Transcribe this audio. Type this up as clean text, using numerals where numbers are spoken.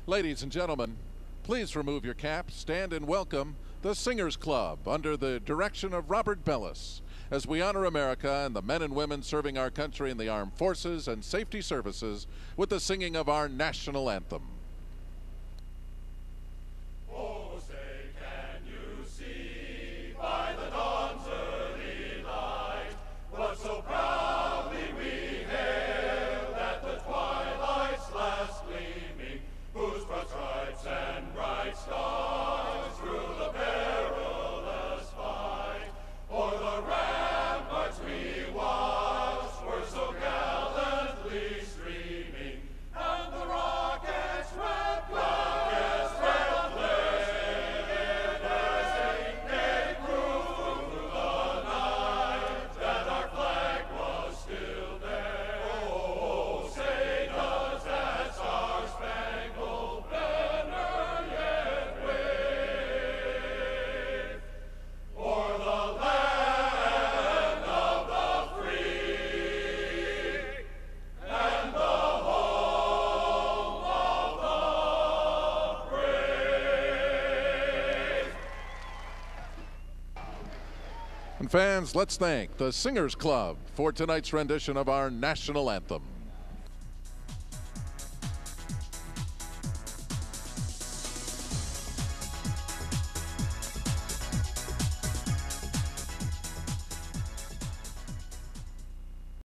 Ladies and gentlemen, please remove your caps, stand and welcome the Singers Club under the direction of Robert Bellis as we honor America and the men and women serving our country in the armed forces and safety services with the singing of our national anthem. Oh, say, can you see by the dawn's early light what so proudly we hailed at the twilight's last gleaming, whose broad stripes and bright stars through the perilous fight o'er the ramparts we watched were so gallantly streaming, and the rockets red And fans, let's thank the Singers Club for tonight's rendition of our national anthem.